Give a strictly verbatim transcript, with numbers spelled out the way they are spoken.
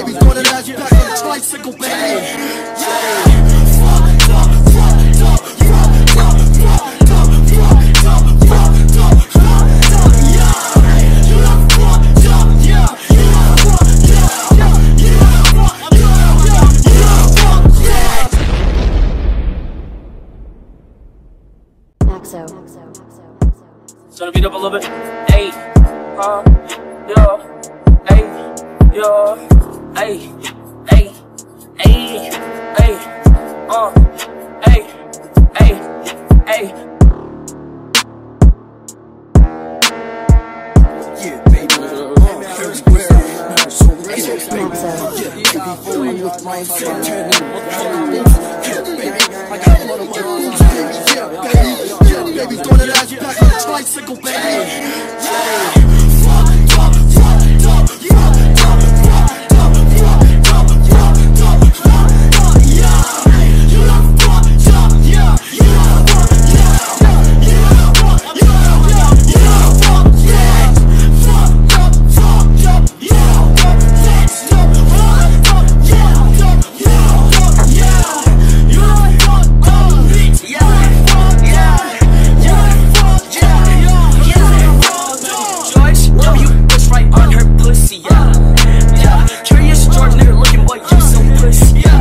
baby, throw that ass back on the tricycle, baby. Turn the beat up a little bit. Hey, huh, yo, hey, yo, hey, hey, hey, hey, uh, hey, hey, hey. Yeah, baby. Baby, throw that ass back on the tricycle, baby. Yeah, curious George nigga looking, boy, you so pussy.